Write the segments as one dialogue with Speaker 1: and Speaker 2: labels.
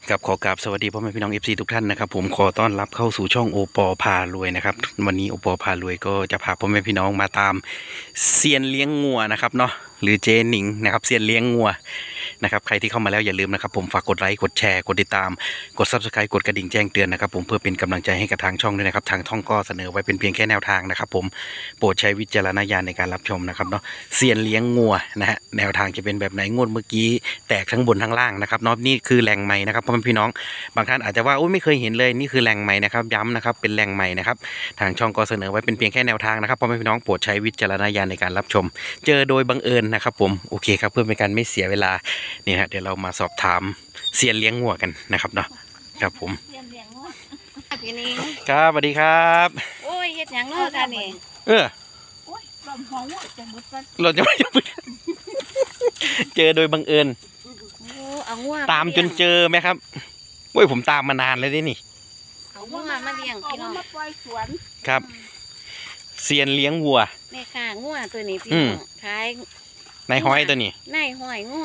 Speaker 1: กับขอกราบสวัสดีพ่อแม่พี่น้อง FC ทุกท่านนะครับผมขอต้อนรับเข้าสู่ช่องโอปอพารวยนะครับวันนี้โอปอพารวยก็จะพาพ่อแม่พี่น้องมาตามเซียนเลี้ยงงัวนะครับเนาะหรือเจหนิงนะครับเซียนเลี้ยงงัวนะครับใครที่เข้ามาแล้วอย่าลืมนะครับผมฝากกดไลค์กดแชร์กดติดตามกด Subscribe กดกระดิ่งแจ้งเตือนนะครับผมเพื่อเป็นกำลังใจให้กับทางช่องด้วยนะครับทางช่องก็เสนอไว้เป็นเพียงแค่แนวทางนะครับผมโปรดใช้วิจารณญาณในการรับชมนะครับเนาะเซียนเลี้ยงงัวนะฮะแนวทางจะเป็นแบบไหนงวดเมื่อกี้แตกทั้งบนทั้งล่างนะครับเนาะนี่คือแหล่งใหม่นะครับพ่อแม่พี่น้องบางท่านอาจจะว่าไม่เคยเห็นเลยนี่คือแหล่งใหม่นะครับย้ำนะครับเป็นแหล่งใหม่นะครับทางช่องก็เสนอไว้เป็นเพียงแค่แนวทางนะครับพ่อแม่พี่น้องโปรดใช้วิจารณญาณในการรับชมเจอโดยบังเอิญนะครับผมโอเคครับเพื่อเป็นการไม่เสียเวลานี่ฮะเดี๋ยวเรามาสอบถามเซียนเลี้ยงงัวกันนะครับเนาะครับผม
Speaker 2: เลี้ยงงัวพี่นิง
Speaker 1: ครับสวัสดีครับ
Speaker 2: โอ้ยเฮ็ดหยังเนาะค่ะนี่
Speaker 3: โอ้ยลำหองว่าจะหมดกัน
Speaker 1: เราจะไม่เจอโดยบังเอิญ
Speaker 2: โอ้เอางัว
Speaker 1: ตามจนเจอไหมครับโอ้ยผมตามมานานเลยนี่
Speaker 2: เอางัวมาเลี้ยงพี่น้อง
Speaker 3: มาปล่อยสวน
Speaker 1: ครับเซียนเลี้ยงวัว
Speaker 2: แม่ค่ะงัวตัวนี้พี่น้องขาย
Speaker 1: ในห้อยตัวนี้
Speaker 2: ในห้อยงัว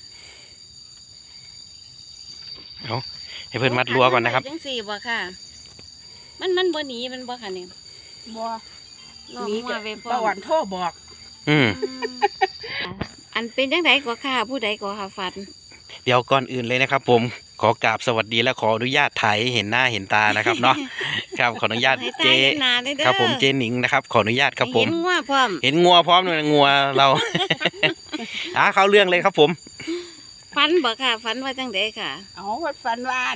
Speaker 1: เอาให้เพื่อนมัดรั้วก่อนนะครับ
Speaker 2: จังสี่บ่ค่ะมันบ่หนีมันบ่ค่ะนี่
Speaker 3: บ่
Speaker 2: หนีจะ
Speaker 3: ประวัติโทรบอก
Speaker 2: อันเป็นจังไดก็ค่ะผู้ใดก็ค่ะฝัน
Speaker 1: เดี๋ยวก่อนอื่นเลยนะครับผมขอกราบสวัสดีและขออนุญาตถ่ายเห็นหน้าเห็นตานะครับเนาะครับขออนุญาตเจครับผมเจหนิงนะครับขออนุญาตครับผม
Speaker 2: เห็นงัวพร้อม
Speaker 1: เห็นงัวพร้อมเลยงัวเราเข้าเรื่องเลยครับผม
Speaker 2: ฝันบ่ค่ะฝันว่าจังไดค่ะ
Speaker 3: เอาวัดฝันวาน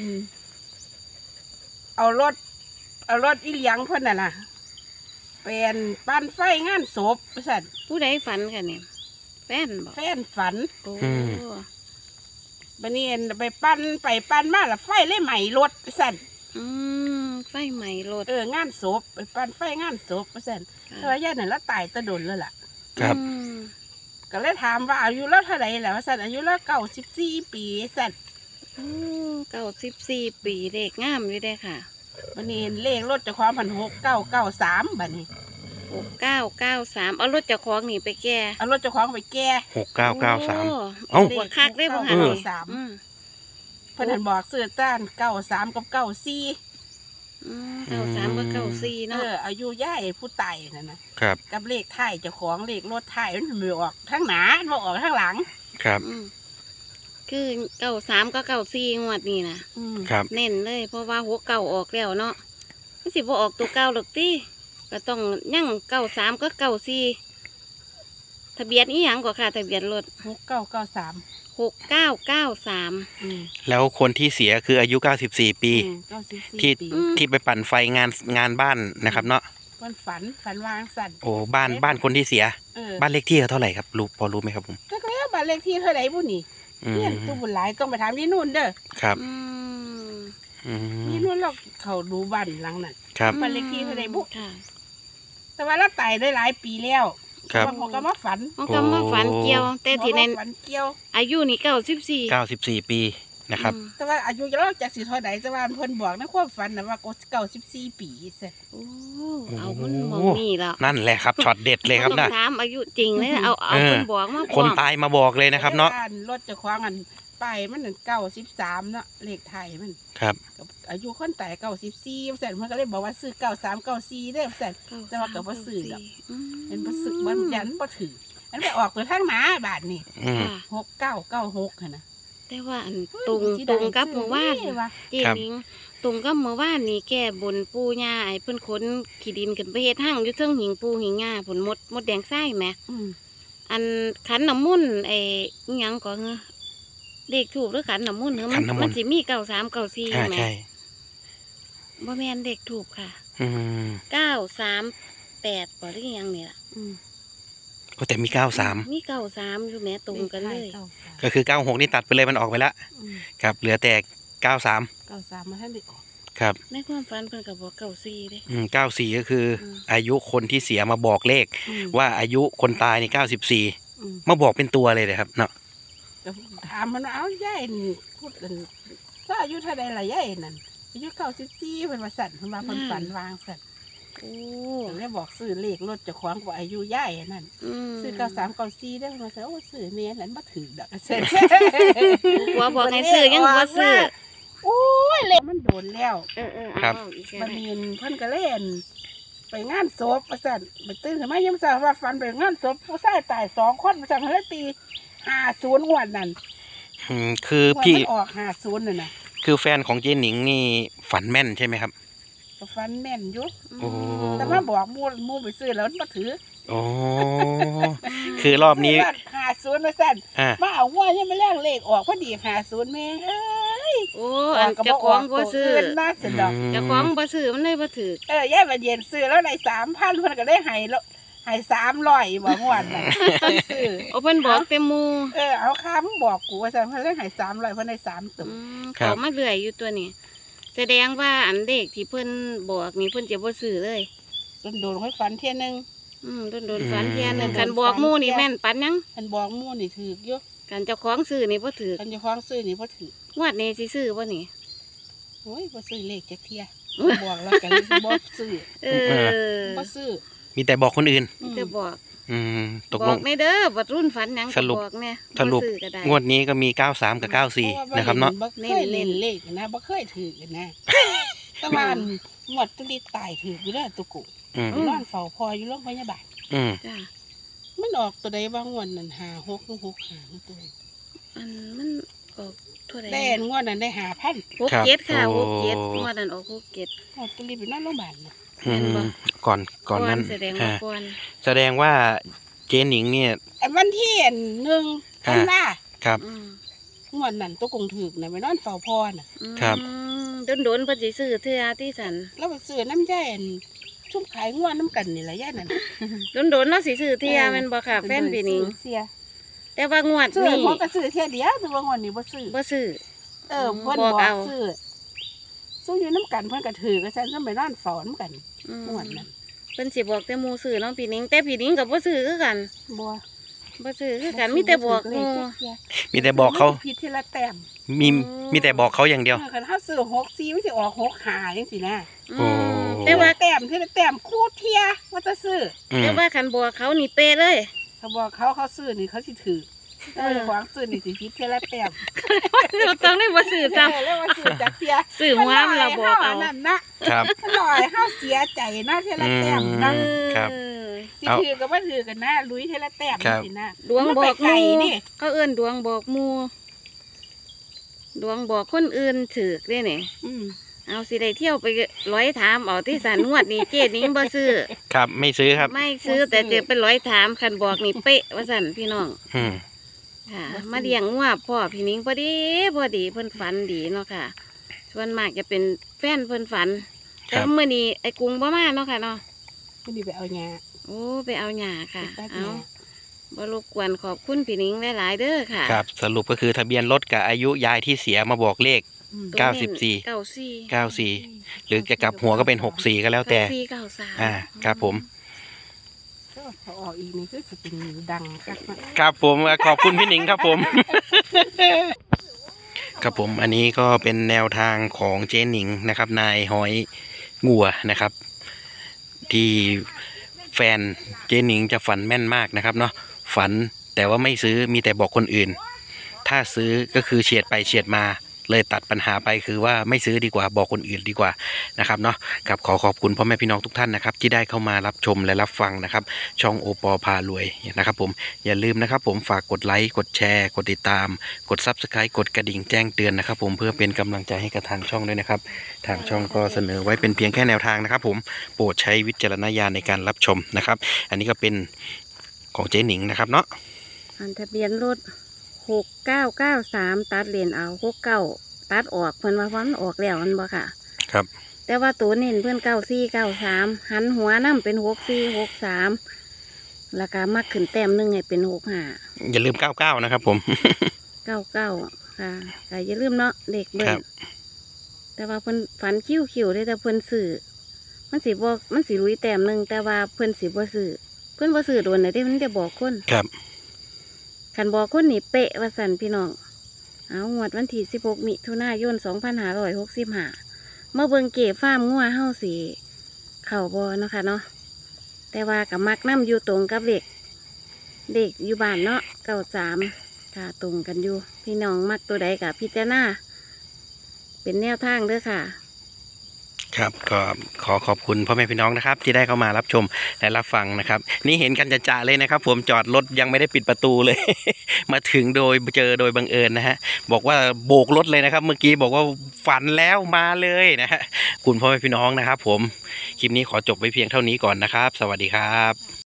Speaker 3: เอารถอีเลียงเพิ่นน่ะเป็นปั้นไฟงานศพสั่น
Speaker 2: ผู้ใดฝันค่ะเนี่ยแฟนบ่
Speaker 3: แฟนฝัน
Speaker 2: โอ้
Speaker 3: บัดนี้ไปปั้นมาแล้วไฟเลยไหม้รถสั่น
Speaker 2: ไฟไหม้รถ
Speaker 3: งานศพไปปั้นไฟงานศพสั่นเพราะว่าย่านั่นละตายตะดนแล้วล่ะ
Speaker 1: ครับ
Speaker 3: ก็เลยถามว่าอายุแล้วเท่าไหร่แล้วสั่นอายุแล้ว94 ปีสั่น
Speaker 2: 94 ปีเด็กงามอยู่เด้ค่ะ
Speaker 3: บัดนี้เลขรถเจ้าของพัน6993บัดนี้
Speaker 2: 6993เอารถเจ้าของนี่ไปแก้
Speaker 3: เอารถเจ้าของไปแก้
Speaker 1: 6993
Speaker 2: เอาหัวคักได้บ่ค่ะ
Speaker 3: เพิ่นบอกซื้อต้าน93กับ94
Speaker 2: 93กับ94เนาะ
Speaker 3: อายุย่ายผู้ตายนั่นนะครับกับเลขท้ายเจ้าของเลขรถท้ายมันบ่ออกทั้งหน้าบ่ออกทั้งหลัง
Speaker 1: ครับ
Speaker 2: คือ93กับ94งวดนี้นะครับเน้นเลยเพราะว่าหัวเก่าออกแล้วเนาะมันสิบ่ออกตัวเก่าหรอกติก็ต้องยั่ง93ก็94ทะเบียนอีหยังก็ค่ะทะเบียนรถ
Speaker 3: 6993
Speaker 1: แล้วคนที่เสียคืออายุ94 ปีที่ไปปั่นไฟงานบ้านนะครับเนาะ
Speaker 3: ฝันวางสั่น
Speaker 1: โอ้บ้านคนที่เสียบ้านเลขที่เขาเท่าไหร่ครับพอรู้ไหมครับผม
Speaker 3: ก็แล้วบ้านเลขที่เท่าไหร่บุนี่เนี่ยตู้บุญหลายต้องไปถามยี่นุ่นเด้อ
Speaker 1: ครับ
Speaker 3: ยี่นุ่นเราเขาดูบ้านหลังนั้น
Speaker 1: ครับ
Speaker 3: บ้านเลขที่เท่าไหร่บุแต่ว่าเราตายได้หลายปีแล้วเขาก็มาฝัน
Speaker 2: เกี่ยวแต่ที่ในอายุนี่
Speaker 1: 94 ปีนะครับ
Speaker 3: แต่ว่าอายุเราจากสิเท่าไหร่แต่ว่าเพิ่นบอกในความฝันนะว่า94 ปีเสร็จ
Speaker 2: เอามันมองนี่แล้ว
Speaker 1: นั่นแหละครับช็อตเด็ดเลยครับนะ
Speaker 2: ถามอายุจริงเลยเอาคนบอกมา
Speaker 1: คนตายมาบอกเลยนะครับเนาะ
Speaker 3: รถจะคว้างกันไปมัน93เนาะเลขไทยมัน
Speaker 1: ครับ
Speaker 3: อายุคนตาย94เสร็จมันก็เลยบอกว่าซื้อ93 94ได้เสร็จแต่ว่าก็บ่ซื้อแล้วเป็นบ่ซื้อมันยันบ่ถืออันไปออกตัวทางหน้าบาทนี่6996หั่นน่ะ
Speaker 2: แต่ว่าตรงกับเมื่อวานเจนิงตรงกับเมื่อวานนี่แก่บนปูย่าไอ้เพิ่นขนขี้ดินขึ้นไปเฮ็ดหั่งอยู่เทิงหิงปูหิงง่าผลมดแดงไส้แหมอันขันน้ำมุ่นไอ้หยังก็เลขถูกหรือขันน้ำมุ่นมันสิมี93 94แหมบ่แม่นเลขถูกค่ะ938บ่หรือยังนี่ล่ะ
Speaker 1: ก็แต่มี
Speaker 2: 93อยู่แม่ตรงกันเลย
Speaker 1: ก็คือ96นี่ตัดไปเลยมันออกไปแล้วครับเหลือแต่
Speaker 3: 93มาท่านได้ออก
Speaker 1: ครับ
Speaker 2: ในความฝันเพิ่นก็บอก94เด้
Speaker 1: 94ก็คืออายุคนที่เสียมาบอกเลขว่าอายุคนตายนี่94มาบอกเป็นตัวเลยเลยครับเนาะ
Speaker 3: ถามมันเอาย่ายพูดถ้าอายุเท่าใดล่ะย่ายนั่นอายุ94เพิ่นว่าสั่นเพิ่นว่าเพิ่นฝันวางสั่นแล้วบอกซื้อเลขรถเจ้าของกว่าอายุย่ายนั่นซื้อ93 94ได้มาซื้อโอ้ซื้อเมียนั่นบ่ถือดอกเสร็จ
Speaker 2: ว่าบอกให้ซื้อยังบ่ซื้อ
Speaker 3: โอ้ยเล่นมันโดนแล้ว
Speaker 1: ครับ
Speaker 2: เอาอีก
Speaker 3: บั
Speaker 2: แล้
Speaker 3: ด
Speaker 2: ว
Speaker 3: นี้เพิ่นก็เล่นไปงานศพประสันไปตื่นขึ้นมายังสาวว่าฝันไปงานศพผู้ชายตาย2 คนประสันเพิ่นเลยตี50งวดนั่น
Speaker 1: คือ
Speaker 3: งวด
Speaker 1: พี่
Speaker 3: มันออก50นั่นน่ะ
Speaker 1: คือแฟนของเจหนิงนี่ฝันแม่นใช่ไหมครับ
Speaker 3: ก็ฝันแม่นอยู่
Speaker 1: โอ้
Speaker 3: แต่มาบอกหมู่ไปซื้อแล้วมันบ่ถือ
Speaker 1: โอ้คือรอบนี้
Speaker 3: ซื้50ประสัน
Speaker 1: อ่า
Speaker 3: มาเอางวดยังไม่แลกเลขออกพอดี50แม่งเอ้ย
Speaker 2: โอ้อันเจ้าของบ่ซื้อ
Speaker 3: ตัวนน่าเสียดอก
Speaker 2: เจ้าของบ่ซื้อมันเลยบ่ถือ
Speaker 3: ย่ายมาเย็นซื้อแล้วได้3,000เพิ่นก็ได้ให้แล้วให้300บ่งวดน่ะเพิ่นซื้อ
Speaker 2: โอ้เพิ่นบอกแต่หมู่
Speaker 3: เอาค่ามึงบอกกูว่าซั่นเพิ่นเลยให้300เพิ่นได้3ตึก
Speaker 1: ครับ
Speaker 2: เขามาเรื่อยอยู่ตัวนี้แสดงว่าอันเด็กที่เพิ่นบอกนี่เพิ่นจะบ่ซื้อเลย
Speaker 3: โดนๆค่อยฝันเที่ยนึง
Speaker 2: โดนฝันเทียหนึง
Speaker 3: โดนๆ
Speaker 2: คันบอกหมู่นี่
Speaker 3: ฝันเที่ย
Speaker 2: แม่นปันยัง
Speaker 3: เพิ่นบอกหมู่นี่ถูกอยู่
Speaker 2: กันเจ้าของซื้อนี่บ่ถือ
Speaker 3: เพิ่นเจ้าของซื้อนี่บ่ถูก
Speaker 2: งวดนี้สิซื้อบ่นี่
Speaker 3: โอ้ยบ่ซื้อเลขจักเที่ยบอกแล้วก็เลยบ่ซื้อ
Speaker 2: เออ
Speaker 3: บ่ซื้อ
Speaker 1: มีแต่บอกคนอื่น
Speaker 2: จะบอก
Speaker 1: ตก
Speaker 2: บ
Speaker 1: ล
Speaker 2: อง กในเด้อบัดรุ่นฝันหยัง
Speaker 1: สรุป
Speaker 2: ก็บอกแน่
Speaker 1: สรุป
Speaker 2: บ่ซื้อก็ได้
Speaker 1: งวดนี้ก็มี 93 กับ 94 นะครับเนาะ
Speaker 3: บ่เคยเล่นเลขนะบ่เคยถือนะแต่ว่าอันงวดตุลิตายถืออยู่เด้อตุกุ
Speaker 1: อืม
Speaker 3: นอนเฝ้าพออยู่โรงพยาบาล
Speaker 1: อืม
Speaker 2: จ้ะ
Speaker 3: มันออกตัวใดบางงวดนั่น56หรือ65ตัว
Speaker 2: อันมันออกเท่าใด
Speaker 3: ได้งวดนั้นได้5,000
Speaker 2: 67ค่ะ
Speaker 1: โอ้
Speaker 2: 67งวดนั้นออก67
Speaker 3: งวดตุลิไปนอนโรงพยาบาลน่ะ
Speaker 1: อื
Speaker 2: แม่นบ่
Speaker 1: มก่อนนั้น
Speaker 2: แสดงว่าก่อน
Speaker 1: แสดงว่าเจหนิงเนี่ย
Speaker 3: ไอ้วันที่1ธันวา
Speaker 1: ครับ
Speaker 2: อืม
Speaker 3: งวดนั้นตัวกงถึกน่ะไปนอนเฝ้าพอน่ะ
Speaker 1: ครับ
Speaker 2: โดนๆเพิ่นสิซื้อเทื่อที่สัน
Speaker 3: แล้วไปซื้อน้ำใจอันชุ่มขายงวดน้ำกันนี่แหละย่านั่น
Speaker 2: โดนๆเนาะสิซื้อเทื่อแม่นบ่ค่ะแฟนพี่นิง
Speaker 3: เสีย
Speaker 2: แต่ว่างวด
Speaker 3: ซื้อ
Speaker 2: นี้
Speaker 3: หมอก็ซื้อเที่ยเดียวแต่ว่างวดนี้บ่ซื้อ
Speaker 2: บ่ซื้อ
Speaker 3: เพิ่น
Speaker 2: บอก
Speaker 3: บอก
Speaker 2: เอา
Speaker 3: ซื้อสู้อยู่น้ำกันเพิ่นก็ถือก็ซั่นไปนอนเฝ้าน้ำกัน
Speaker 2: อืม
Speaker 3: งวดนั้น
Speaker 2: เพิ่นสิบอกแต่หมู่ซื้อเนาะพี่นิงแต่พี่นิงก็บ่ซื้อคือกัน
Speaker 3: บ่
Speaker 2: บ่ซื้อคือกันมีแต่บอกหมู่
Speaker 1: มีแต่บอกเขา
Speaker 3: ผิดทีละแต้ม
Speaker 1: มีแต่บอกเขาอย่างเดียว
Speaker 3: คันเฮาซื้อ64มันสิออก65จังซี่นะ
Speaker 1: โอ้
Speaker 2: แต่ว่า
Speaker 3: แต้มทีละแต้มคู่เที่ยว่าจะซื้อ
Speaker 1: อืม
Speaker 2: แต่ว่าคันบอกเขานี่เป๊ะเลย
Speaker 3: เขาบอกเขาซื้อนี่เขาสิถือขวางซื้อนี่สิผิดทีละแต้ม
Speaker 2: ต้องได้บ่ซื้อซ้ำ
Speaker 3: แล้วว่าซื้อจากเที่ย
Speaker 2: ซื้อหัวมันละบอกเอา
Speaker 3: นั่นนะครับ มันหน่อยเฮาเสียใจนะเทละแต้มนะ
Speaker 1: ครับ
Speaker 3: สิ
Speaker 1: เอา
Speaker 3: ถือก็บ่ถือกันนะลุยเทละแต้ม
Speaker 1: ครับ
Speaker 3: สินะ
Speaker 2: ดวงบอกห
Speaker 3: ไก่
Speaker 2: มู่
Speaker 3: นี่
Speaker 2: เขาเอิ้นดวงบอกหมู่ดวงบอกคนอื่นถูกเด้นี่
Speaker 3: อืม
Speaker 2: เอาสิได้เที่ยวไปร้อยถามเอาที่สันงวดนี้เจ๊นิงบ่ซื้อ
Speaker 1: ครับไม่ซื้อครับ
Speaker 2: ไม่ซื้อแต่เจอเป็นร้อยถามคันบอกนี่เป๊ะว่าสันพี่น้อง
Speaker 1: อืม
Speaker 2: ค่ะ มาเลี้ยงงัวพ่อพี่นิงพอดีเพิ่นฝันดีเนาะค่ะ ส่วนมากจะเป็นแฟนเพิ่นฝัน
Speaker 1: ค
Speaker 2: แต่
Speaker 1: รับ
Speaker 2: เมื่อนี้ไอ้กรุงบ่มาเนาะค่ะเนาะ
Speaker 3: มันนี่ไปเอาหญ้า
Speaker 2: โอ้ไปเอาหญ้าค่ะ
Speaker 3: ไปตัดห
Speaker 2: เอา
Speaker 3: ญ้า
Speaker 2: บ่รบกวนขอบคุณพี่นิงหลายๆเด้อค่ะ
Speaker 1: ครับ สรุปก็คือทะเบียนรถกับอายุยายที่เสียมาบอกเลข
Speaker 3: อืม
Speaker 1: 94
Speaker 2: 94
Speaker 1: หรือจะกลับหัวก็เป็น 64 ก็แล้วแต่
Speaker 2: 94 93
Speaker 1: ครับผม
Speaker 3: เขาออกอีกนี่คือสิเป็นดังคักมาก
Speaker 1: ครับผมขอบคุณพี่หนิงครับผม ครับผมอันนี้ก็เป็นแนวทางของเจ๊หนิงนะครับ นายหอยงัวนะครับ ที่แฟนเจ๊หนิงจะฝันแม่นมากนะครับเนาะฝันแต่ว่าไม่ซื้อมีแต่บอกคนอื่น ถ้าซื้อก็คือเฉียดไปเฉียดมาเลยตัดปัญหาไปคือว่าไม่ซื้อดีกว่าบอกคนอื่นดีกว่านะครับเนาะกับขอขอบคุณพ่อแม่พี่น้องทุกท่านนะครับที่ได้เข้ามารับชมและรับฟังนะครับ ช่องโอปอพารวยนะครับผมอย่าลืมนะครับผมฝากกดไลค์กดแชร์กดติดตามกด Subscribe กดกระดิ่งแจ้งเตือนนะครับผมเพื่อเป็นกำลังใจให้กับทางช่องด้วยนะครับทางช่องก็เสนอไว้เป็นเพียงแค่แนวทางนะครับผมโปรดใช้วิจารณญาณในการรับชมนะครับอันนี้ก็เป็นของเจ๊หนิงนะครับเนาะ
Speaker 2: อันทะเบียนรถ6993ตัดเลนเอา69ตัดออกเพิ่นว่ามันออกแล้วมันบ่ค่ะ
Speaker 1: ครับ
Speaker 2: แต่ว่าตัวเน้นเพื่อน9493หันหัวน้ำเป็น6463แล้วก็มักขึ้นแต้มหนึงให้เป็น65
Speaker 1: อย่าลืม99นะครับผม
Speaker 2: 99ค่ะก็อย่าลืมเนาะเด็กเบิ่
Speaker 1: ครั
Speaker 2: ง
Speaker 1: บ
Speaker 2: แต่ว่าเพิ่นฝันคิ้วๆได้แต่เพิ่นซื้อมันสิลุยแต้มหนึงแต่ว่าเพิ่นสิบ่ซื้อเพิ่นบ่ซื้อโดนได้มันจะบอกคน
Speaker 1: ครับ
Speaker 2: คันบอกคนนี่เป๊ะว่าสั่นพี่น้องเอางวดวันที่16มิถุนายน2565มาเบิ่งเก็บฟาร์มงัวเฮาสิเข้าบ่เนาะค่ะเนาะแต่ว่ากับมักน้ำอยู่ตรงกับเด็กอยู่บ้านเนาะ93ค่ะตรงกันอยู่พี่น้องมักตัวใดกับพิจารณาเป็นแนวทางเด้อค่ะ
Speaker 1: ครับก็ขอขอบคุณพ่อแม่พี่น้องนะครับที่ได้เข้ามารับชมและรับฟังนะครับนี่เห็นกันจะๆเลยนะครับผมจอดรถยังไม่ได้ปิดประตูเลย มาถึงโดยเจอโดยบังเอิญนะฮะบอกว่าโบกรถเลยนะครับเมื่อกี้บอกว่าฝันแล้วมาเลยนะฮะคุณพ่อแม่พี่น้องนะครับผมคลิปนี้ขอจบไว้เพียงเท่านี้ก่อนนะครับสวัสดีครับ